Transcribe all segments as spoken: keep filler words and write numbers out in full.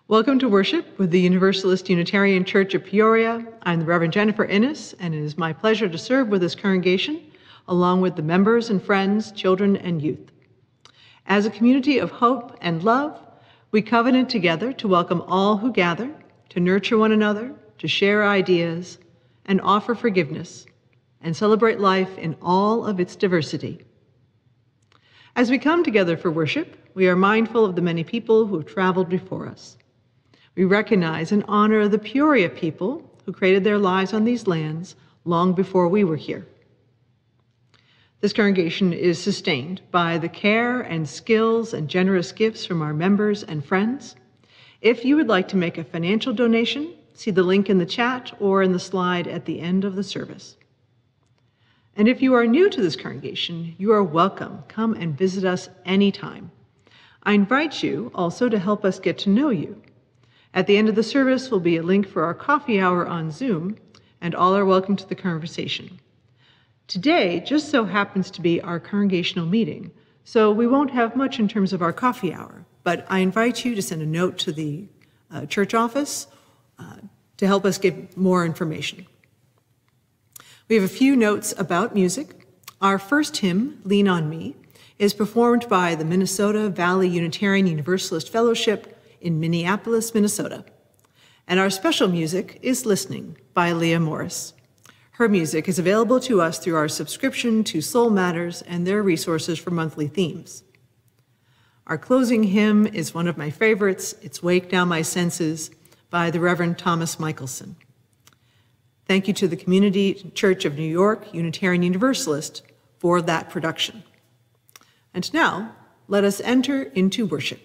Welcome to worship with the Universalist Unitarian Church of Peoria. I'm the Reverend Jennifer Innis, and it is my pleasure to serve with this congregation, along with the members and friends, children and youth. As a community of hope and love, we covenant together to welcome all who gather, to nurture one another, to share ideas, and offer forgiveness, and celebrate life in all of its diversity. As we come together for worship, we are mindful of the many people who have traveled before us. We recognize and honor the Peoria people who created their lives on these lands long before we were here. This congregation is sustained by the care and skills and generous gifts from our members and friends. If you would like to make a financial donation, see the link in the chat or in the slide at the end of the service. And if you are new to this congregation, you are welcome. Come and visit us anytime. I invite you also to help us get to know you. At the end of the service will be a link for our coffee hour on Zoom, and all are welcome to the conversation. Today just so happens to be our congregational meeting, so we won't have much in terms of our coffee hour, but I invite you to send a note to the uh, church office uh, to help us get more information. We have a few notes about music. Our first hymn, Lean on Me, is performed by the Minnesota Valley Unitarian Universalist Fellowship in Minneapolis, Minnesota. And our special music is Listening by Leah Morris. Her music is available to us through our subscription to Soul Matters and their resources for monthly themes. Our closing hymn is one of my favorites. It's Wake Now My Senses by the Reverend Thomas Michelson. Thank you to the Community Church of New York Unitarian Universalist for that production. And now, let us enter into worship.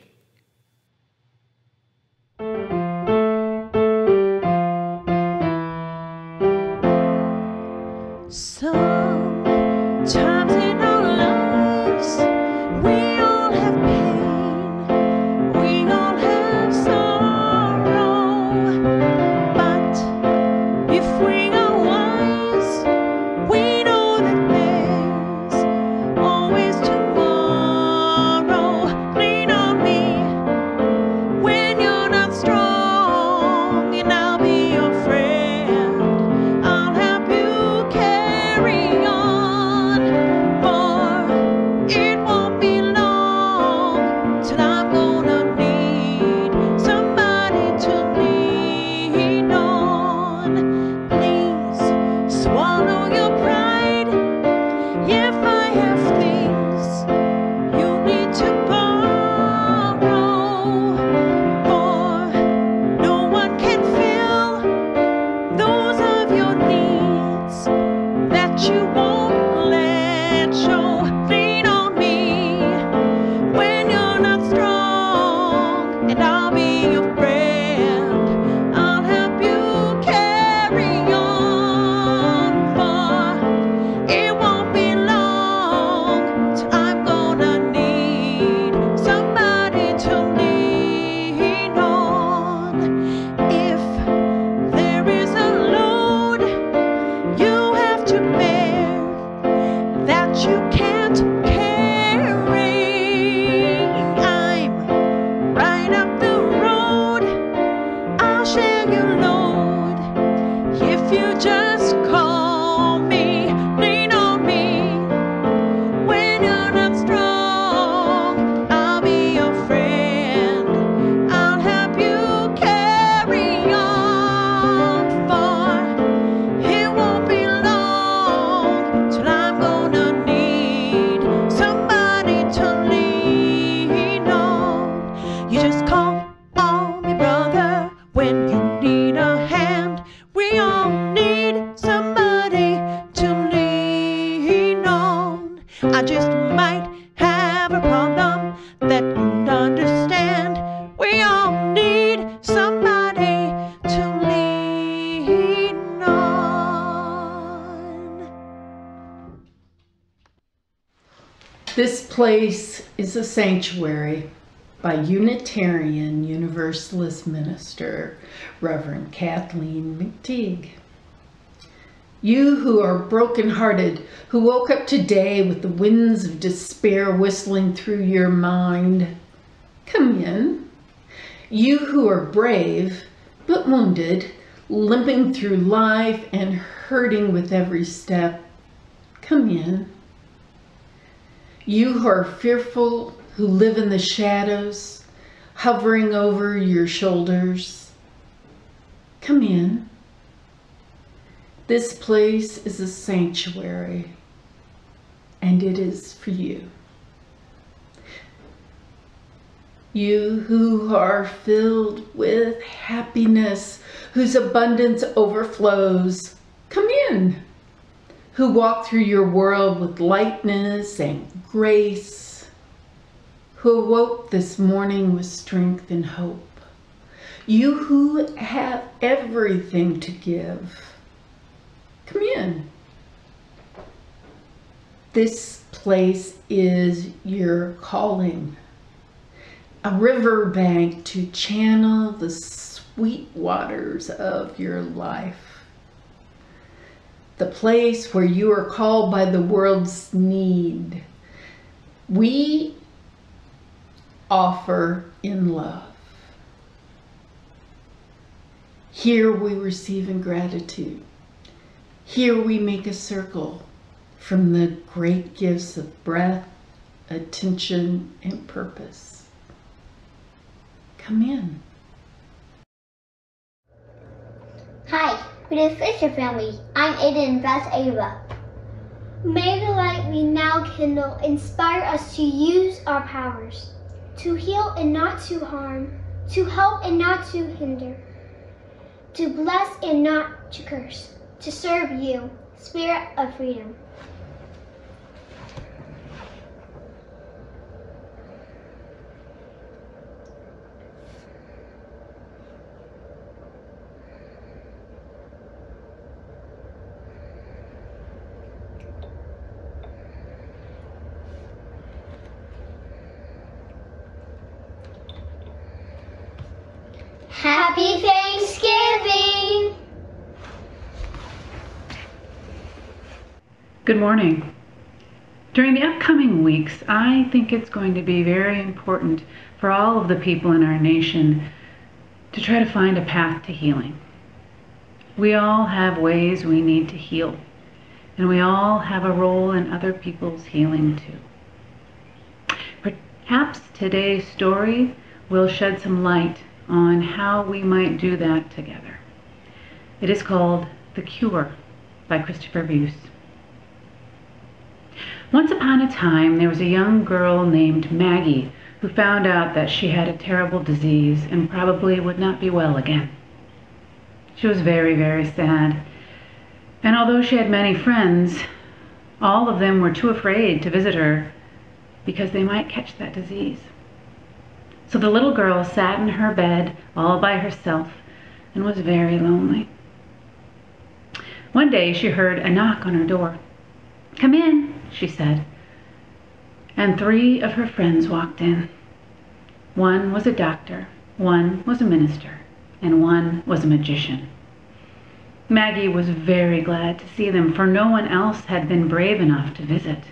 Sometimes in our lives, we all have pain, we all have sorrow, but if we are wise, we know that there's always tomorrow. Lean on me when you're not strong, and I'll be your friend. I'll help you carry on. This place is a sanctuary by Unitarian Universalist minister, Reverend Kathleen McTeague. You who are brokenhearted, who woke up today with the winds of despair whistling through your mind, come in. You who are brave, but wounded, limping through life and hurting with every step, come in. You who are fearful, who live in the shadows, hovering over your shoulders, come in. This place is a sanctuary, and it is for you. You who are filled with happiness, whose abundance overflows, come in. Who walk through your world with lightness and grace, who awoke this morning with strength and hope. You who have everything to give, come in. This place is your calling. A riverbank to channel the sweet waters of your life. The place where you are called by the world's need. We offer in love. Here we receive in gratitude. Here we make a circle from the great gifts of breath, attention, and purpose. Come in. Hi, we're the Fischer family. I'm Aiden and that's Ava. May the light we now kindle inspire us to use our powers, to heal and not to harm, to help and not to hinder, to bless and not to curse, to serve you, Spirit of freedom. Happy Thanksgiving! Good morning. During the upcoming weeks, I think it's going to be very important for all of the people in our nation to try to find a path to healing. We all have ways we need to heal, and we all have a role in other people's healing too. Perhaps today's story will shed some light on how we might do that together. It is called The Cure by Christopher Buse. Once upon a time, there was a young girl named Maggie who found out that she had a terrible disease and probably would not be well again. She was very, very sad. And although she had many friends, all of them were too afraid to visit her because they might catch that disease. So the little girl sat in her bed all by herself and was very lonely. One day she heard a knock on her door. "Come in," she said. And three of her friends walked in. One was a doctor, one was a minister, and one was a magician. Maggie was very glad to see them, for no one else had been brave enough to visit.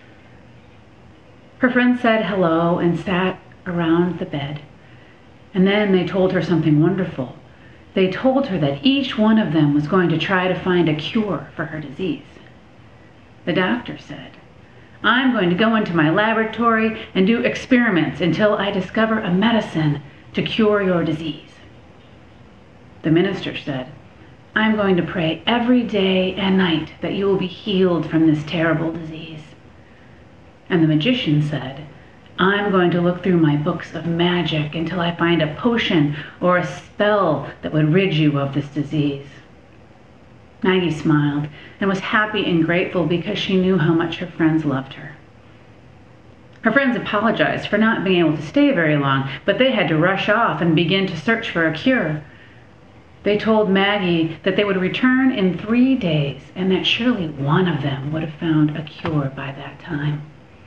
Her friends said hello and sat around the bed. And then they told her something wonderful. They told her that each one of them was going to try to find a cure for her disease. The doctor said, "I'm going to go into my laboratory and do experiments until I discover a medicine to cure your disease." The minister said, "I'm going to pray every day and night that you will be healed from this terrible disease." And the magician said, "I'm going to look through my books of magic until I find a potion or a spell that would rid you of this disease." Maggie smiled and was happy and grateful because she knew how much her friends loved her. Her friends apologized for not being able to stay very long, but they had to rush off and begin to search for a cure. They told Maggie that they would return in three days and that surely one of them would have found a cure by that time.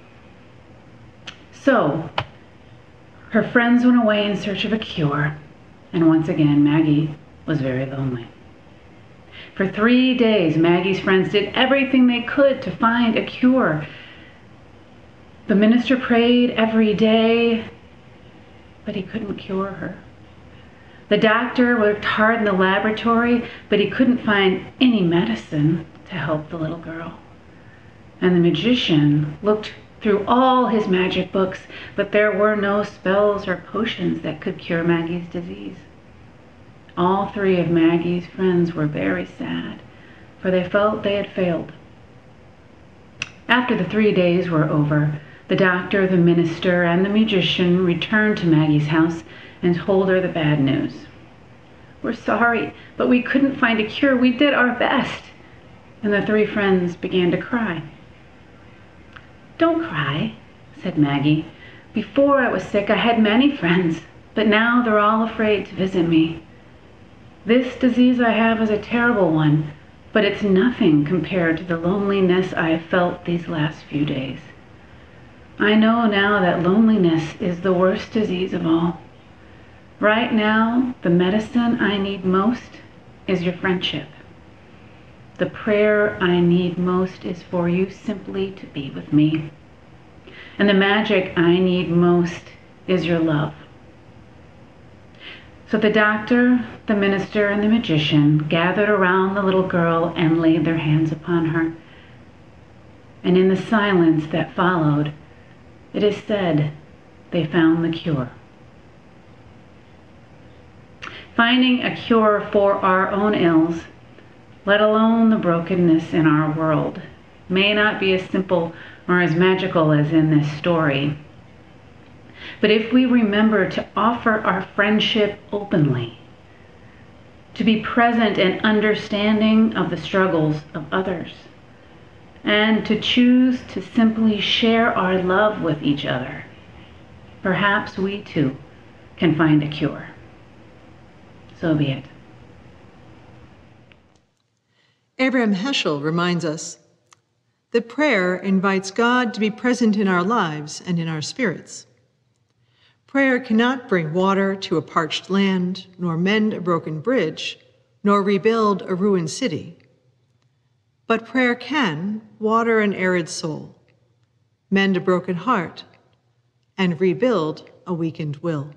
So, her friends went away in search of a cure, and once again, Maggie was very lonely. For three days, Maggie's friends did everything they could to find a cure. The minister prayed every day, but he couldn't cure her. The doctor worked hard in the laboratory, but he couldn't find any medicine to help the little girl. And the magician looked through all his magic books, but there were no spells or potions that could cure Maggie's disease. All three of Maggie's friends were very sad, for they felt they had failed. After the three days were over, the doctor, the minister, and the magician returned to Maggie's house and told her the bad news. "We're sorry, but we couldn't find a cure. We did our best." And the three friends began to cry. "Don't cry," said Maggie. "Before I was sick, I had many friends, but now they're all afraid to visit me. This disease I have is a terrible one, but it's nothing compared to the loneliness I have felt these last few days. I know now that loneliness is the worst disease of all. Right now, the medicine I need most is your friendship. The prayer I need most is for you simply to be with me. And the magic I need most is your love." So the doctor, the minister, and the magician gathered around the little girl and laid their hands upon her. And in the silence that followed, it is said they found the cure. Finding a cure for our own ills, let alone the brokenness in our world, may not be as simple or as magical as in this story. But if we remember to offer our friendship openly, to be present and understanding of the struggles of others, and to choose to simply share our love with each other, perhaps we too can find a cure. So be it. Abraham Heschel reminds us that prayer invites God to be present in our lives and in our spirits. Prayer cannot bring water to a parched land, nor mend a broken bridge, nor rebuild a ruined city. But prayer can water an arid soul, mend a broken heart, and rebuild a weakened will.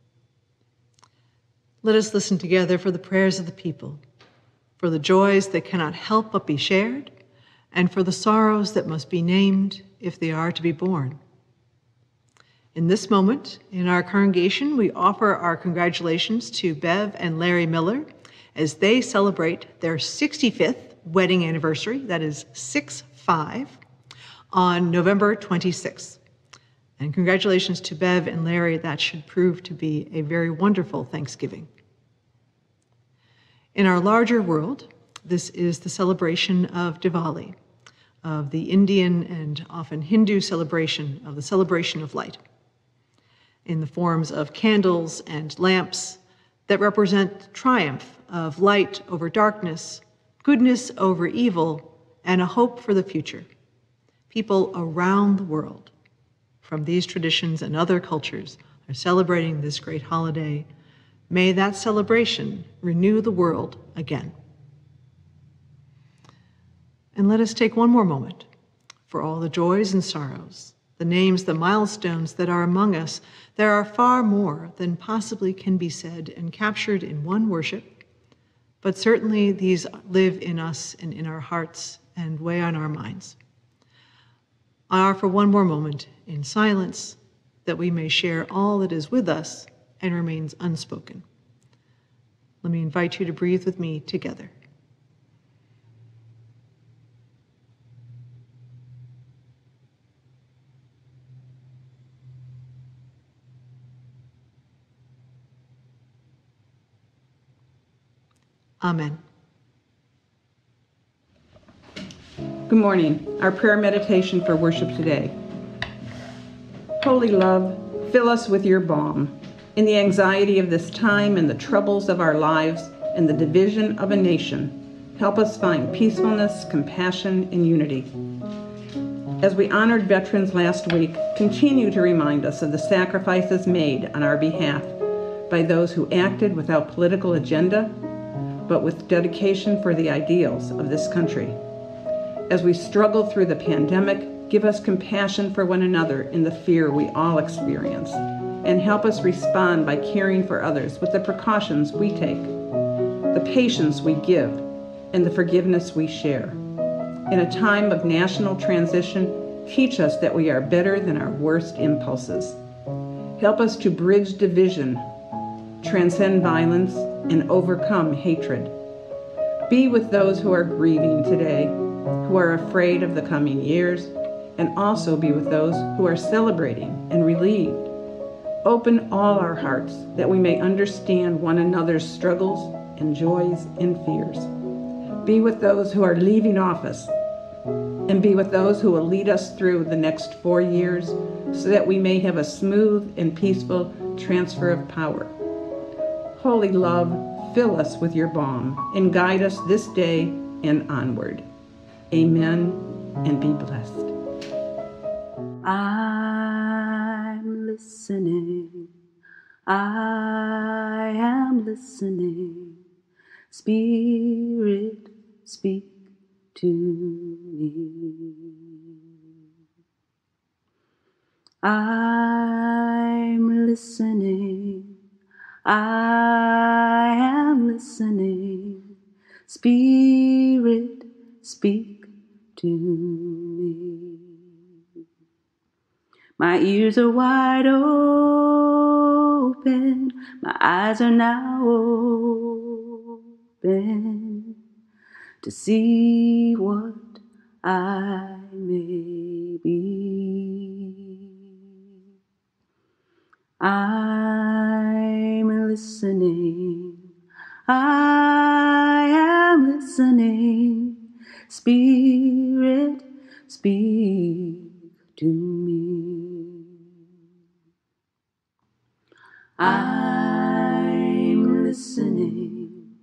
Let us listen together for the prayers of the people, for the joys that cannot help but be shared, and for the sorrows that must be named if they are to be borne. In this moment, in our congregation, we offer our congratulations to Bev and Larry Miller as they celebrate their sixty-fifth wedding anniversary, that is six five, on November twenty-sixth. And congratulations to Bev and Larry. That should prove to be a very wonderful Thanksgiving. In our larger world, this is the celebration of Diwali, of the Indian and often Hindu celebration of the celebration of light, in the forms of candles and lamps that represent triumph of light over darkness, goodness over evil, and a hope for the future. People around the world, from these traditions and other cultures, are celebrating this great holiday. May that celebration renew the world again. And let us take one more moment for all the joys and sorrows, the names, the milestones that are among us. There are far more than possibly can be said and captured in one worship, but certainly these live in us and in our hearts and weigh on our minds. I offer one more moment in silence that we may share all that is with us and remains unspoken. Let me invite you to breathe with me together. Amen. Good morning. Our prayer meditation for worship today. Holy love, fill us with your balm. In the anxiety of this time and the troubles of our lives and the division of a nation, help us find peacefulness, compassion, and unity. As we honored veterans last week, continue to remind us of the sacrifices made on our behalf by those who acted without political agenda, but with dedication for the ideals of this country. As we struggle through the pandemic, give us compassion for one another in the fear we all experience. and help us respond by caring for others with the precautions we take, the patience we give, and the forgiveness we share. In a time of national transition, teach us that we are better than our worst impulses. Help us to bridge division, transcend violence, and overcome hatred. Be with those who are grieving today, who are afraid of the coming years, and also be with those who are celebrating and relieved. Open all our hearts that we may understand one another's struggles and joys and fears. Be with those who are leaving office, and be with those who will lead us through the next four years so that we may have a smooth and peaceful transfer of power. Holy love, fill us with your balm and guide us this day and onward. Amen, and be blessed. I'm listening. I am listening. Spirit, speak to me. I'm listening. I am listening. Spirit, speak to me. My ears are wide open. My eyes are now open to see what I may be. I'm listening. I am listening. Spirit, speak to me. I'm listening.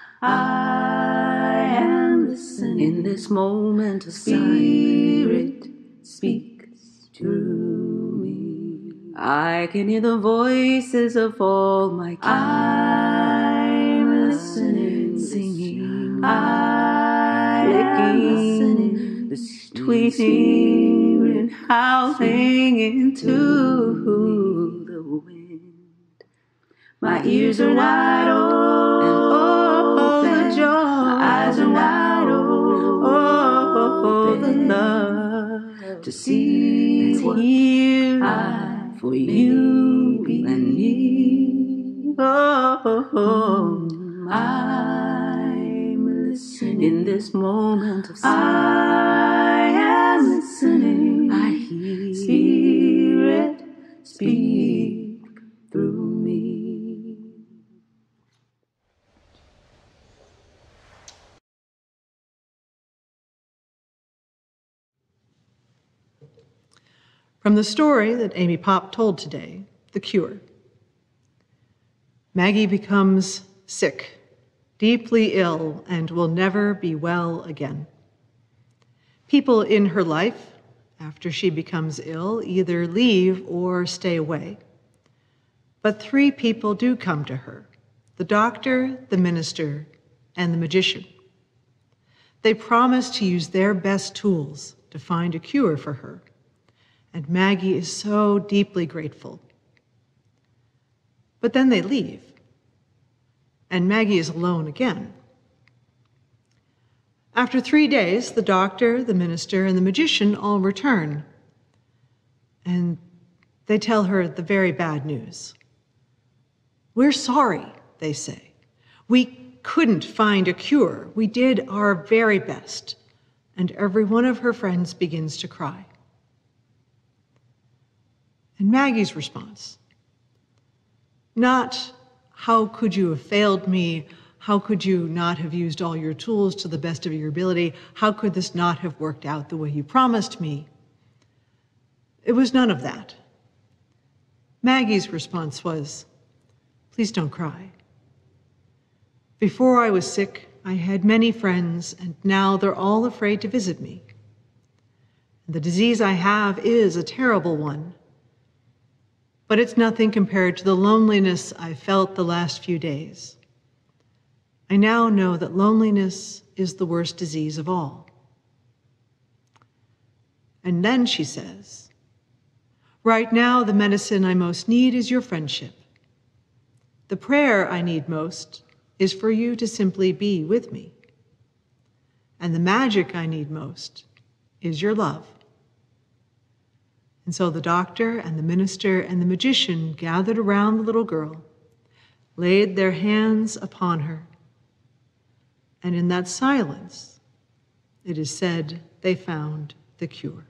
I am listening. In this moment of silence, Spirit, speak through me. I can hear the voices of all my kin. I'm listening, singing. I'm listening, the tweeting and howling into the wind. My ears are wide open, and oh, the joy. My eyes are wide open, oh, the love to see and hear I for you and me. Oh, I'm listening in this moment of silence. I am listening. I hear Spirit speak through me. From the story that Amy Pop told today, The Cure. Maggie becomes sick, deeply ill, and will never be well again. People in her life, after she becomes ill, either leave or stay away. But three people do come to her: the doctor, the minister, and the magician. They promise to use their best tools to find a cure for her. And Maggie is so deeply grateful. But then they leave, and Maggie is alone again. After three days, the doctor, the minister, and the magician all return, and they tell her the very bad news. "We're sorry," they say. "We couldn't find a cure. We did our very best." And every one of her friends begins to cry. And Maggie's response, not, "How could you have failed me? How could you not have used all your tools to the best of your ability? How could this not have worked out the way you promised me?" It was none of that. Maggie's response was, "Please don't cry. Before I was sick, I had many friends, and now they're all afraid to visit me. The disease I have is a terrible one. But it's nothing compared to the loneliness I felt the last few days. I now know that loneliness is the worst disease of all." And then she says, Right now, the medicine I most need is your friendship. The prayer I need most is for you to simply be with me. And the magic I need most is your love. And so the doctor and the minister and the magician gathered around the little girl, laid their hands upon her, and in that silence, it is said they found the cure.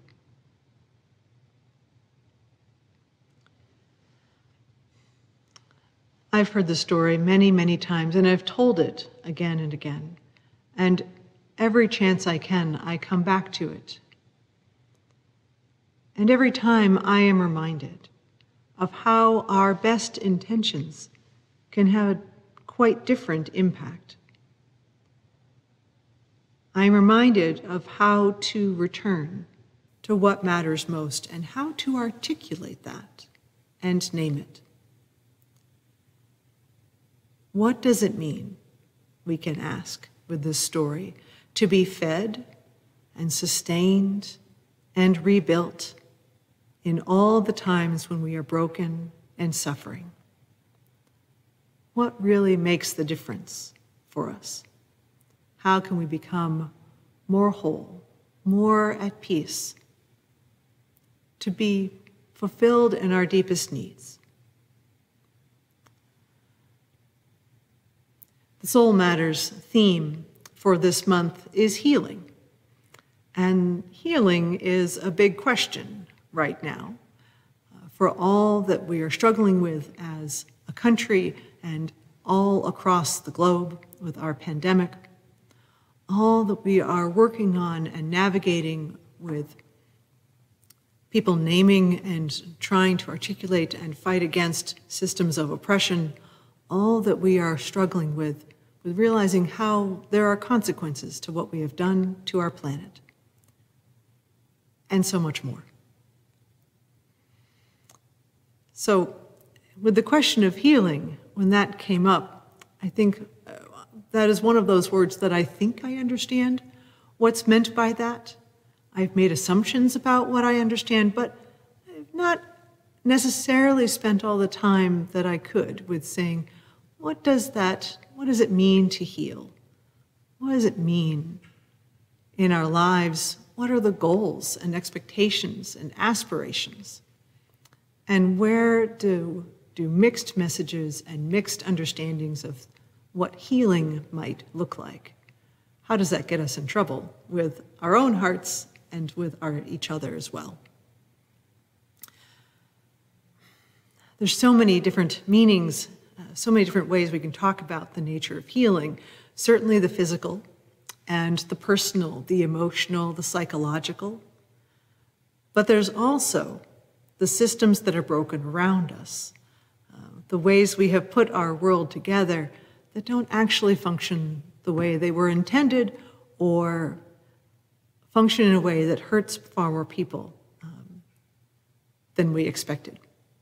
I've heard the story many, many times, and I've told it again and again. And every chance I can, I come back to it. And every time I am reminded of how our best intentions can have a quite different impact. I am reminded of how to return to what matters most and how to articulate that and name it. What does it mean, we can ask with this story, to be fed and sustained and rebuilt in all the times when we are broken and suffering? What really makes the difference for us? How can we become more whole, more at peace, to be fulfilled in our deepest needs? The Soul Matters theme for this month is healing. And healing is a big question right now uh, for all that we are struggling with as a country and all across the globe with our pandemic, all that we are working on and navigating with people naming and trying to articulate and fight against systems of oppression, all that we are struggling with, with realizing how there are consequences to what we have done to our planet, and so much more. So with the question of healing, when that came up, I think uh, that is one of those words that I think I understand what's meant by that. I've made assumptions about what I understand, but I've not necessarily spent all the time that I could with saying, what does that, what does it mean to heal? What does it mean in our lives? What are the goals and expectations and aspirations? And where do, do mixed messages and mixed understandings of what healing might look like, how does that get us in trouble with our own hearts and with our, each other as well? There's so many different meanings, uh, so many different ways we can talk about the nature of healing. Certainly the physical and the personal, the emotional, the psychological. But there's also the systems that are broken around us, uh, the ways we have put our world together that don't actually function the way they were intended or function in a way that hurts far more people um, than we expected.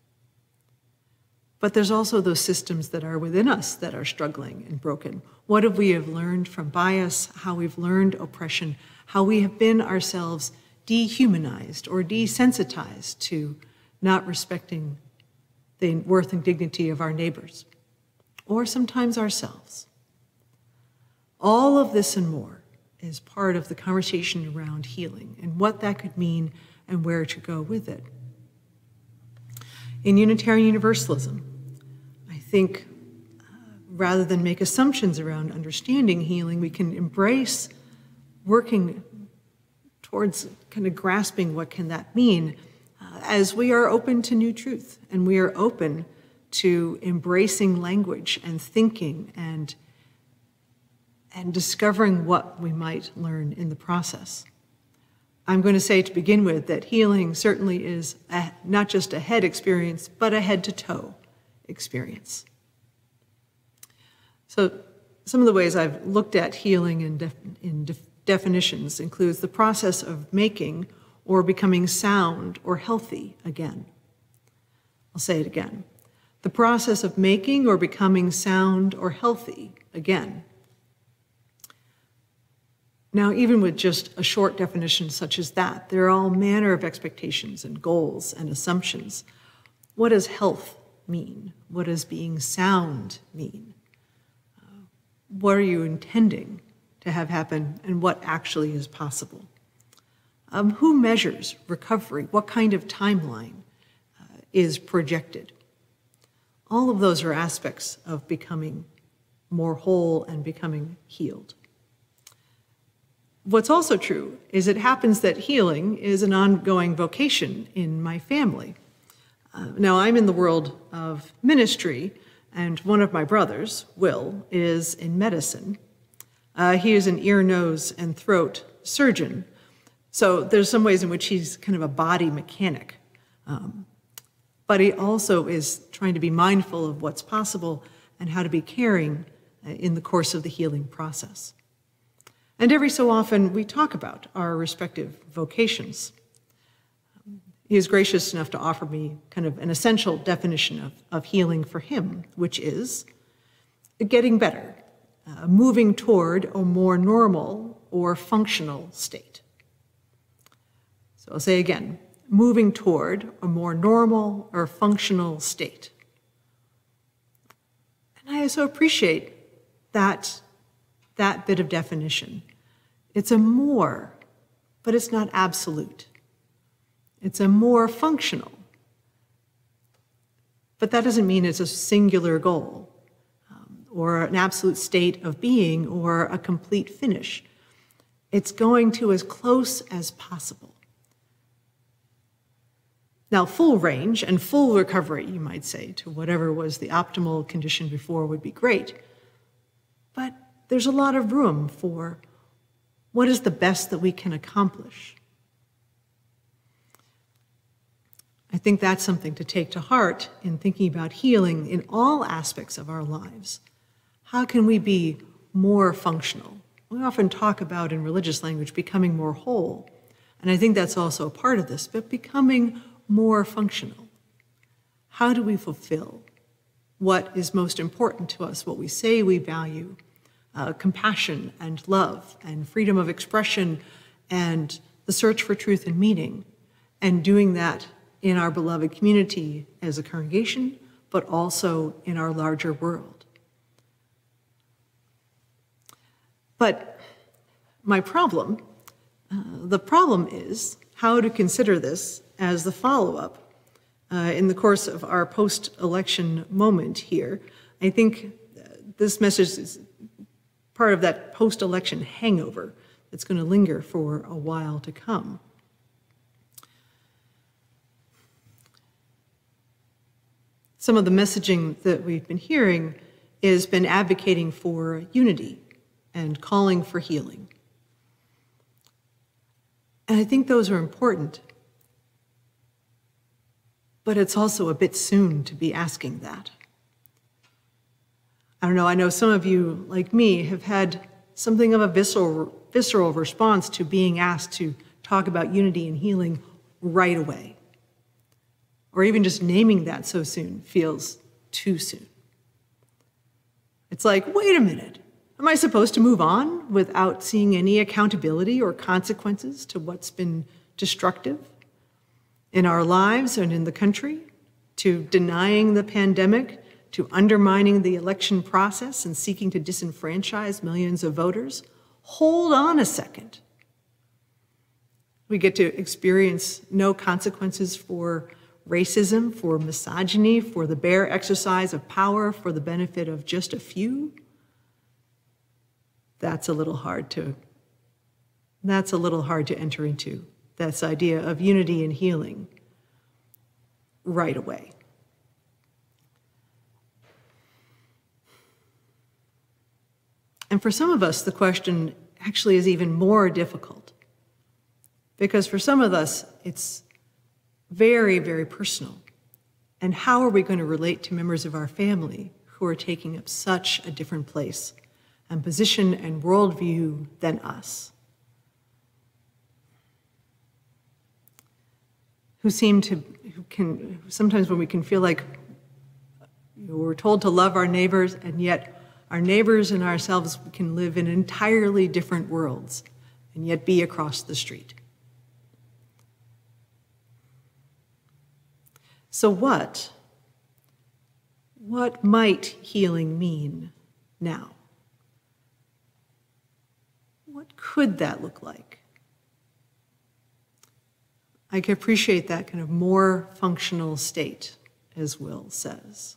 But there's also those systems that are within us that are struggling and broken. What have we have learned from bias, how we've learned oppression, how we have been ourselves dehumanized or desensitized to not respecting the worth and dignity of our neighbors, or sometimes ourselves. All of this and more is part of the conversation around healing and what that could mean and where to go with it. In Unitarian Universalism, I think uh, rather than make assumptions around understanding healing, we can embrace working towards kind of grasping what can that mean uh, as we are open to new truth and we are open to embracing language and thinking and, and discovering what we might learn in the process. I'm going to say to begin with that healing certainly is a, not just a head experience, but a head-to-toe experience. So some of the ways I've looked at healing in, def, in def, definitions includes the process of making or becoming sound or healthy again. I'll say it again. The process of making or becoming sound or healthy again. Now, even with just a short definition such as that, there are all manner of expectations and goals and assumptions. What does health mean? What does being sound mean? Uh, what are you intending to have happen, and what actually is possible? Um, who measures recovery? What kind of timeline uh, is projected? All of those are aspects of becoming more whole and becoming healed. What's also true is it happens that healing is an ongoing vocation in my family. Uh, now, I'm in the world of ministry, and one of my brothers, Will, is in medicine. Uh, he is an ear, nose, and throat surgeon, so there's some ways in which he's kind of a body mechanic. Um, but he also is trying to be mindful of what's possible and how to be caring uh, in the course of the healing process. And every so often, we talk about our respective vocations. He is gracious enough to offer me kind of an essential definition of, of healing for him, which is getting better, uh, moving toward a more normal or functional state. So I'll say again, moving toward a more normal or functional state. And I so appreciate that, that bit of definition. It's a more, but it's not absolute. It's a more functional. But that doesn't mean it's a singular goal, um, or an absolute state of being, or a complete finish. It's going to as close as possible. Now, full range and full recovery, you might say, to whatever was the optimal condition before would be great. But there's a lot of room for what is the best that we can accomplish. I think that's something to take to heart in thinking about healing in all aspects of our lives. How can we be more functional? We often talk about, in religious language, becoming more whole. And I think that's also a part of this, but becoming more functional. How do we fulfill what is most important to us, what we say we value? Uh, compassion and love and freedom of expression and the search for truth and meaning, and doing that in our beloved community as a congregation, but also in our larger world. But my problem, uh, the problem is how to consider this as the follow-up uh, in the course of our post-election moment here. I think this message is part of that post-election hangover that's going to linger for a while to come. Some of the messaging that we've been hearing has been advocating for unity and calling for healing. And I think those are important. But it's also a bit soon to be asking that. I don't know, I know some of you, like me, have had something of a visceral, visceral response to being asked to talk about unity and healing right away. Or even just naming that so soon feels too soon. It's like, wait a minute, am I supposed to move on without seeing any accountability or consequences to what's been destructive in our lives and in the country, to denying the pandemic, to undermining the election process and seeking to disenfranchise millions of voters? Hold on a second. We get to experience no consequences for racism, for misogyny, for the bare exercise of power for the benefit of just a few? That's a little hard to, that's a little hard to enter into, this idea of unity and healing right away. And for some of us, the question actually is even more difficult, because for some of us, it's very, very personal. And how are we going to relate to members of our family who are taking up such a different place and position and worldview than us? Who seem to, who can, sometimes when we can feel like we're told to love our neighbors, and yet our neighbors and ourselves can live in entirely different worlds and yet be across the street. So what, what might healing mean now? What could that look like? I can appreciate that kind of more functional state, as Will says.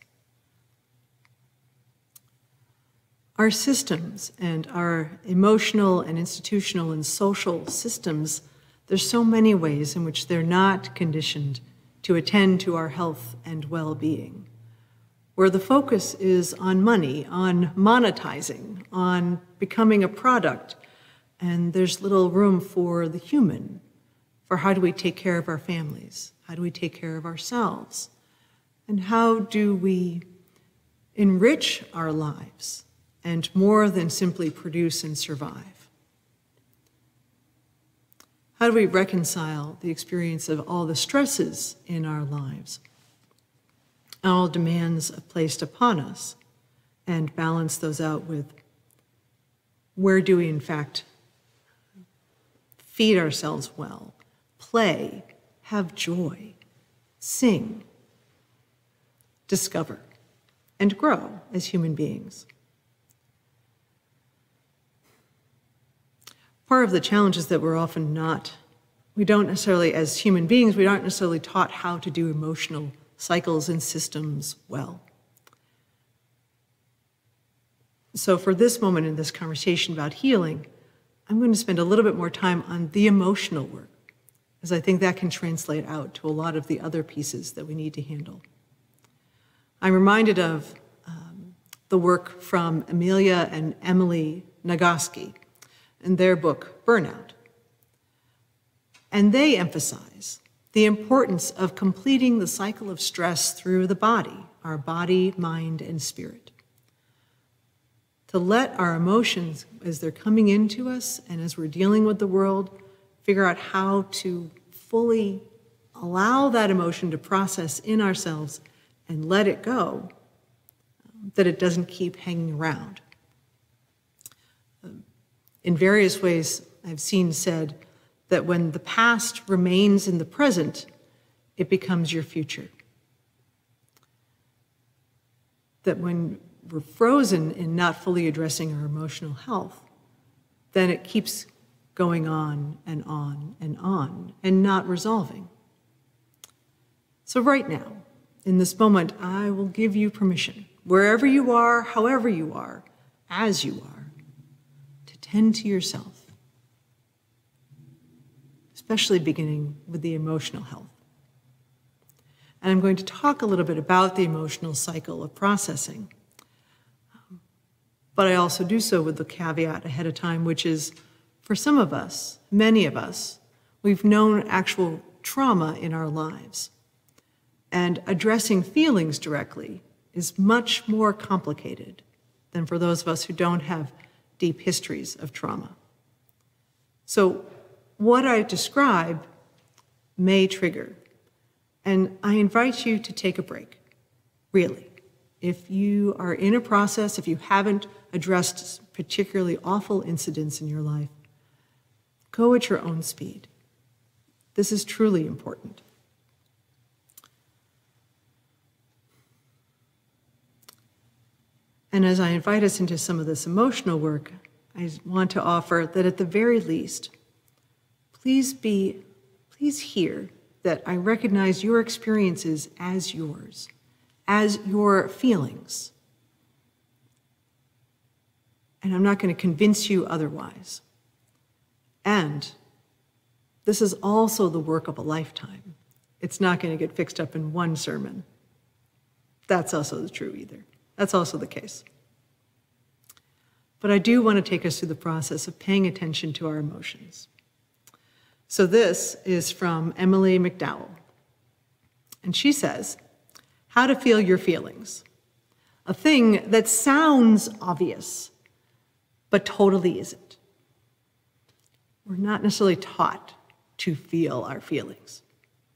Our systems and our emotional and institutional and social systems, there's so many ways in which they're not conditioned to attend to our health and well-being, where the focus is on money, on monetizing, on becoming a product, and there's little room for the human, for how do we take care of our families? How do we take care of ourselves? And how do we enrich our lives and more than simply produce and survive? How do we reconcile the experience of all the stresses in our lives, all demands placed upon us, and balance those out with where do we in fact feed ourselves well, play, have joy, sing, discover, and grow as human beings? Part of the challenge is that we're often not, we don't necessarily, as human beings, we aren't necessarily taught how to do emotional cycles and systems well. So for this moment in this conversation about healing, I'm going to spend a little bit more time on the emotional work, as I think that can translate out to a lot of the other pieces that we need to handle. I'm reminded of um, the work from Amelia and Emily Nagoski in their book, Burnout. And they emphasize the importance of completing the cycle of stress through the body, our body, mind, and spirit. To let our emotions, as they're coming into us and as we're dealing with the world, figure out how to fully allow that emotion to process in ourselves and let it go, that it doesn't keep hanging around. In various ways, I've seen said that when the past remains in the present, it becomes your future. That when we're frozen in not fully addressing our emotional health, then it keeps going on and on and on and not resolving. So right now, in this moment, I will give you permission, wherever you are, however you are, as you are, to tend to yourself, especially beginning with the emotional health. And I'm going to talk a little bit about the emotional cycle of processing. But I also do so with the caveat ahead of time, which is, for some of us, many of us, we've known actual trauma in our lives. And addressing feelings directly is much more complicated than for those of us who don't have deep histories of trauma. So what I describe may trigger, and I invite you to take a break, really. If you are in a process, if you haven't addressed particularly awful incidents in your life, go at your own speed. This is truly important. And as I invite us into some of this emotional work, I want to offer that at the very least, please be, please hear that I recognize your experiences as yours, as your feelings. And I'm not going to convince you otherwise. And this is also the work of a lifetime. It's not going to get fixed up in one sermon. That's also true either. That's also the case. But I do want to take us through the process of paying attention to our emotions. So this is from Emily McDowell. And she says, how to feel your feelings. A thing that sounds obvious, but totally isn't. We're not necessarily taught to feel our feelings.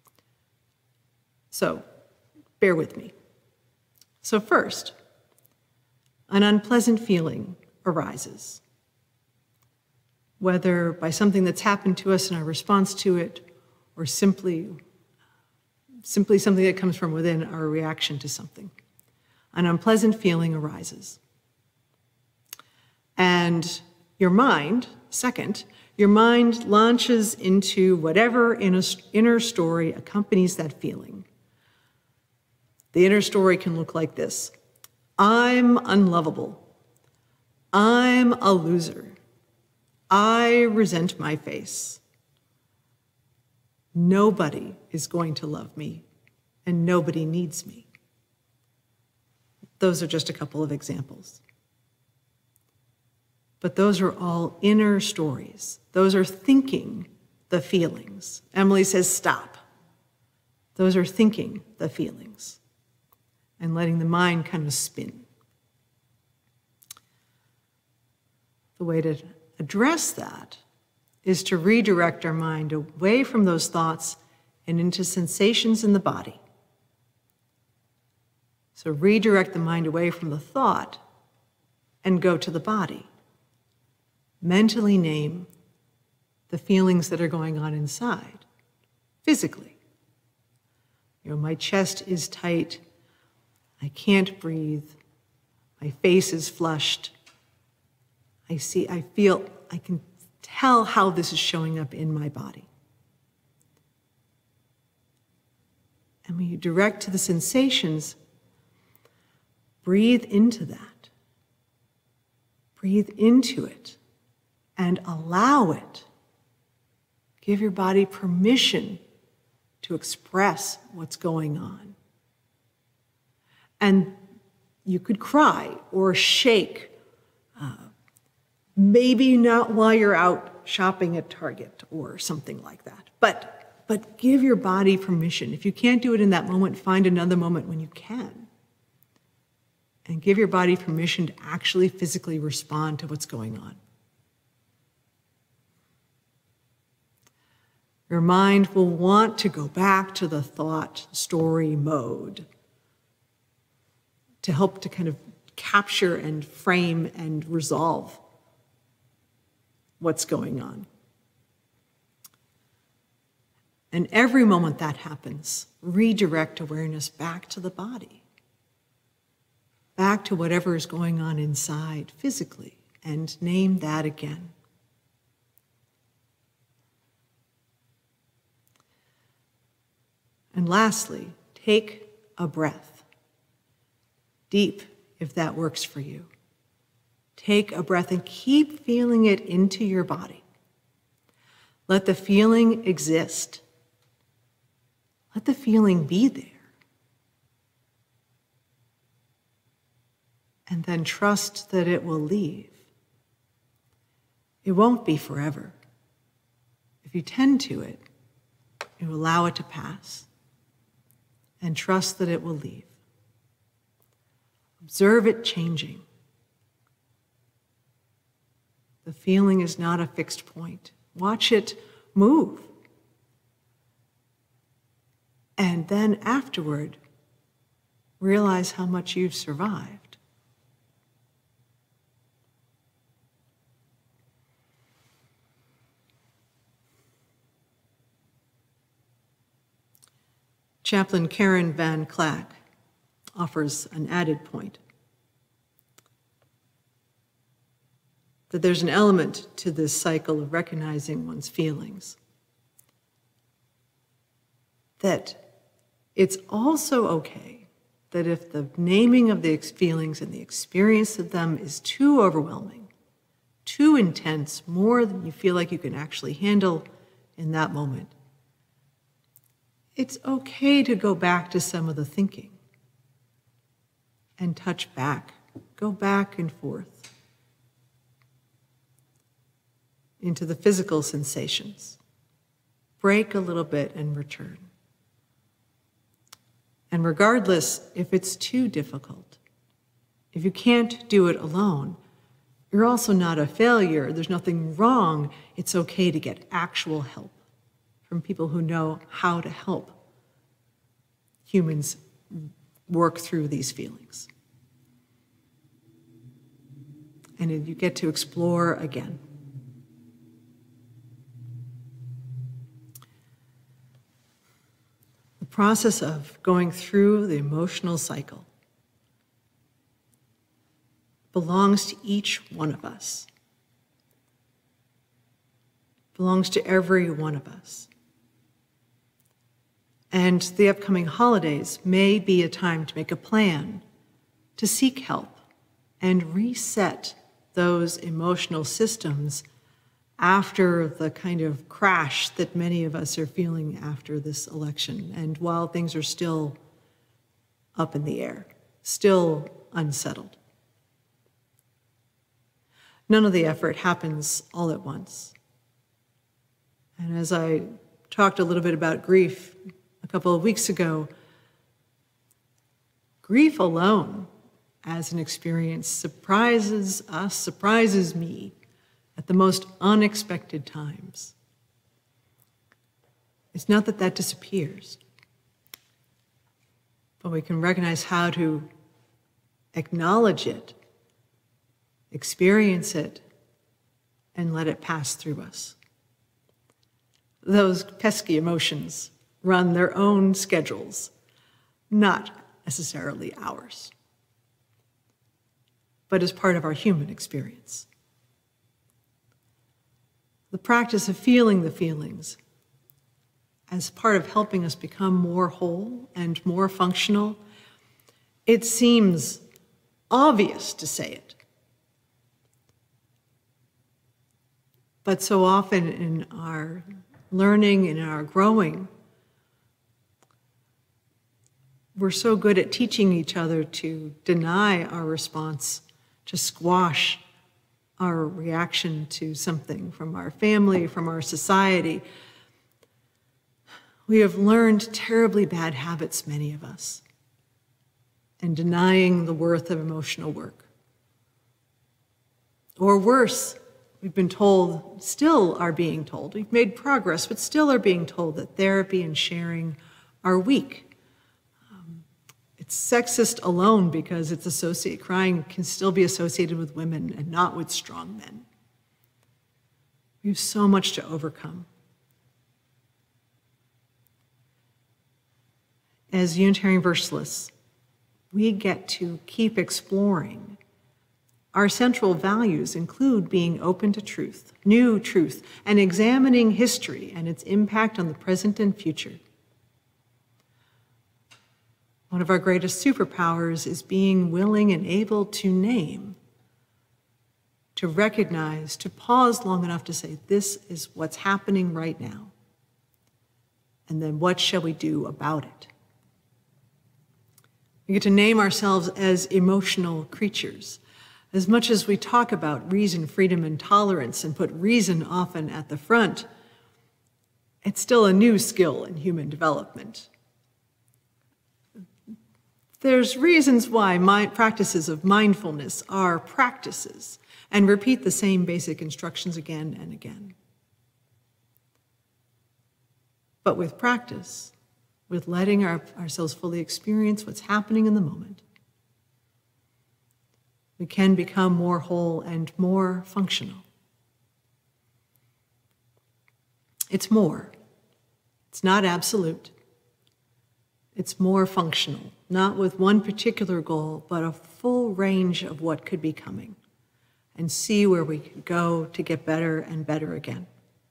So bear with me. So first, an unpleasant feeling arises. whether by something that's happened to us and our response to it, or simply, simply something that comes from within our reaction to something. An unpleasant feeling arises. And your mind, second, your mind launches into whatever inner story accompanies that feeling. The inner story can look like this: I'm unlovable. I'm a loser. I resent my face. Nobody is going to love me, and nobody needs me. Those are just a couple of examples. But those are all inner stories. Those are thinking the feelings. Emily says, stop. Those are thinking the feelings and letting the mind kind of spin. The way to address that is to redirect our mind away from those thoughts and into sensations in the body. So redirect the mind away from the thought and go to the body. Mentally name the feelings that are going on inside, physically. You know, my chest is tight, I can't breathe, my face is flushed. I see, I feel, I can tell how this is showing up in my body. And when you direct to the sensations, breathe into that. Breathe into it and allow it. Give your body permission to express what's going on. And you could cry or shake, uh, maybe not while you're out shopping at Target or something like that, but, but give your body permission. If you can't do it in that moment, find another moment when you can. And give your body permission to actually physically respond to what's going on. Your mind will want to go back to the thought story mode to help to kind of capture and frame and resolve what's going on. And every moment that happens, redirect awareness back to the body, back to whatever is going on inside physically, and name that again. And lastly, take a breath. Deep, if that works for you. Take a breath and keep feeling it into your body. Let the feeling exist. Let the feeling be there. And then trust that it will leave. It won't be forever. If you tend to it, you allow it to pass and trust that it will leave. Observe it changing. The feeling is not a fixed point. Watch it move. And then afterward, realize how much you've survived. Chaplain Karen Van Klack offers an added point. That there's an element to this cycle of recognizing one's feelings. That it's also okay that if the naming of the feelings and the experience of them is too overwhelming, too intense, more than you feel like you can actually handle in that moment, it's okay to go back to some of the thinking and touch back, go back and forth into the physical sensations. Break a little bit and return. And regardless if it's too difficult, if you can't do it alone, you're also not a failure. There's nothing wrong. It's okay to get actual help from people who know how to help humans work through these feelings. And you get to explore again. process of going through the emotional cycle belongs to each one of us, belongs to every one of us. And the upcoming holidays may be a time to make a plan, to seek help, and reset those emotional systems after the kind of crash that many of us are feeling after this election, and while things are still up in the air, still unsettled. None of the effort happens all at once. And as I talked a little bit about grief a couple of weeks ago, grief alone as an experience surprises us, surprises me at the most unexpected times. It's not that that disappears, but we can recognize how to acknowledge it, experience it, and let it pass through us. Those pesky emotions run their own schedules, not necessarily ours, but as part of our human experience. The practice of feeling the feelings as part of helping us become more whole and more functional, it seems obvious to say it. But so often in our learning and in our growing, we're so good at teaching each other to deny our response, to squash our reaction to something from our family, from our society. We have learned terribly bad habits, many of us, and denying the worth of emotional work. Or worse, we've been told, still are being told, we've made progress, but still are being told that therapy and sharing are weak. It's sexist alone because it's associated, crying can still be associated with women and not with strong men. We have so much to overcome. As Unitarian Universalists, we get to keep exploring. Our central values include being open to truth, new truth, and examining history and its impact on the present and future. One of our greatest superpowers is being willing and able to name, to recognize, to pause long enough to say, this is what's happening right now. And then what shall we do about it? We get to name ourselves as emotional creatures. As much as we talk about reason, freedom, and tolerance and put reason often at the front, it's still a new skill in human development. There's reasons why my practices of mindfulness are practices and repeat the same basic instructions again and again. But with practice, with letting our, ourselves fully experience what's happening in the moment, we can become more whole and more functional. It's more. It's not absolute. It's more functional, not with one particular goal, but a full range of what could be coming, and see where we can go to get better and better again.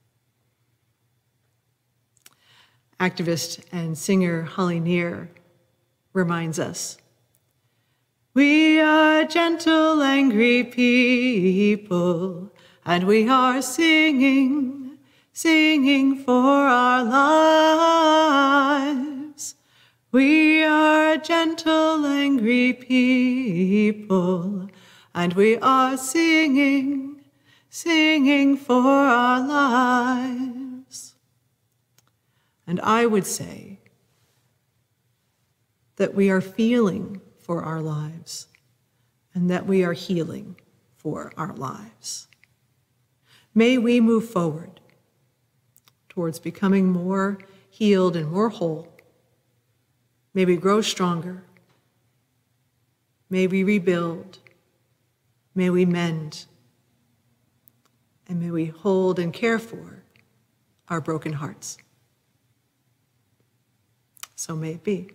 Activist and singer Holly Near reminds us, we are gentle, angry people, and we are singing, singing for our lives. We are gentle, angry people, and we are singing, singing for our lives. And I would say that we are feeling for our lives, and that we are healing for our lives. May we move forward towards becoming more healed and more whole. May we grow stronger. May we rebuild. May we mend. And may we hold and care for our broken hearts. So may it be.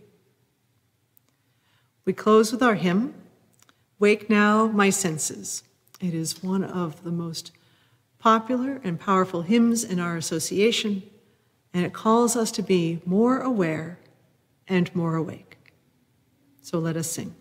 We close with our hymn, Wake Now My Senses. It is one of the most popular and powerful hymns in our association, and it calls us to be more aware and more awake. So let us sing.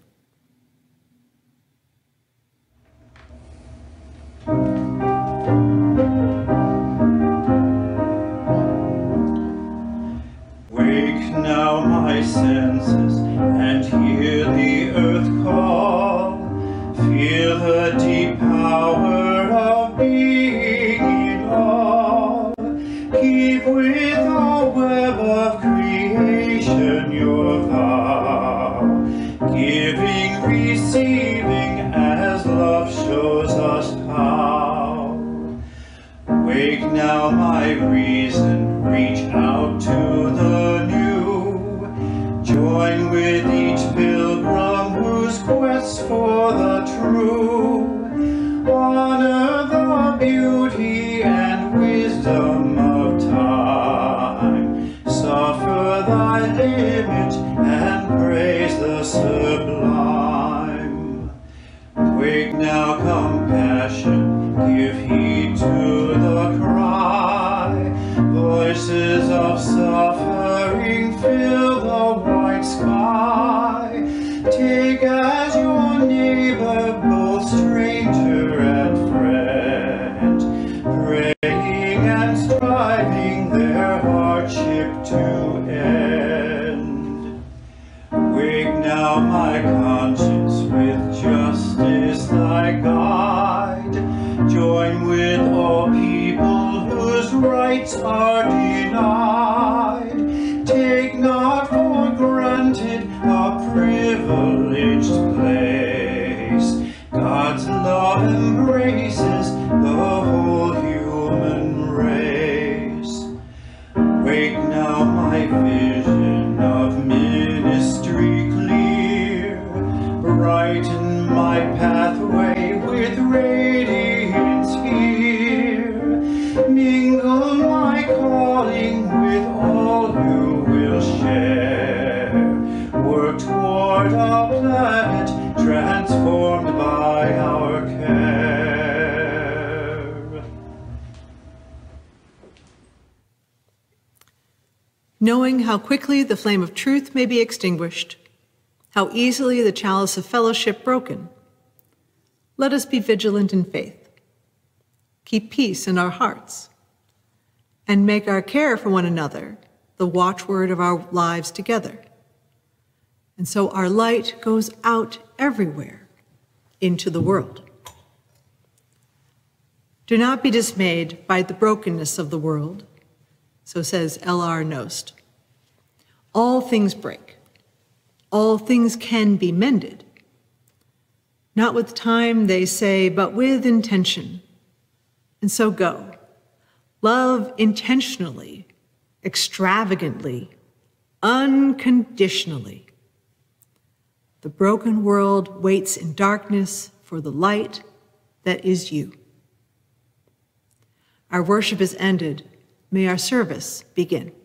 Wake now my senses and hear the earth call. Feel the deep power of being in all. Keep with the web of creation your vow, giving, receiving as love shows us how. Wake now my reason, reach out to the new. Join with each pilgrim whose quest for the true. Honor the beauty and wisdom of time. Suffer thy limit and praise the sublime. Wake now compassion, give heed to the cry. Voices of suffering fill the white sky. Take as your neighbor both stranger and friend, praying and striving their hardship to end. Wake now my conscience with justice thy guide. Join with all people whose rights are denied. Take not for granted a privileged place. God's love embraces the whole human race. Wake now my vision of ministry clear. Brighten my pathway with radiance here. Mingle my calling with all who will share. Work toward a planet transformed by our care. Knowing how quickly the flame of truth may be extinguished, how easily the chalice of fellowship broken, let us be vigilant in faith, keep peace in our hearts, and make our care for one another the watchword of our lives together. And so our light goes out everywhere into the world. Do not be dismayed by the brokenness of the world, so says L R Nost. All things break. All things can be mended. Not with time, they say, but with intention. And so go. Love intentionally, extravagantly, unconditionally. The broken world waits in darkness for the light that is you. Our worship is ended. May our service begin.